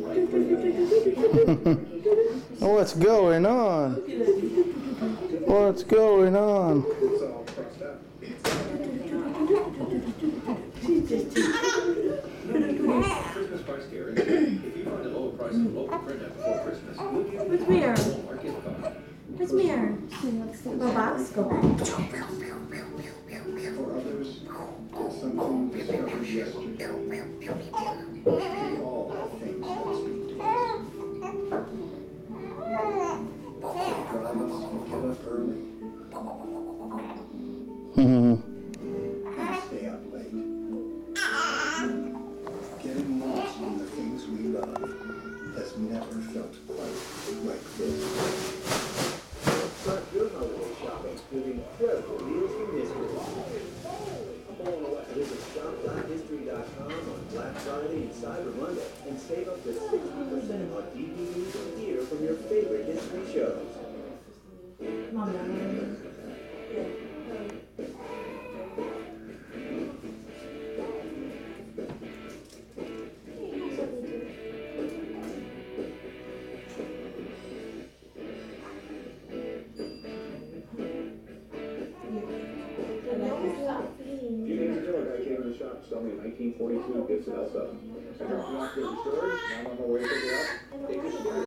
What's going on? What's going on? Christmas price guarantee. If you find a lower price in local printer before Christmas, we'll give you What's mirror? Walmart gift card. What's mirror? Little box? Go back. For others, it's something discovered yesterday. All things must be told. Drive us, get up early, and stay up late. Getting lost in the things we love has never felt quite like this. Start your holiday shopping with incredible deals from History. Visit shop.history.com on Black Friday and Cyber Monday and save up to 60% on DVDs and gear from your favorite history shows. Mom, Few days ago, a guy came in the shop to sell me a 1942 Gibson Elsa. I dropped it off to the storage, now I'm on my way to pick it up. Take it.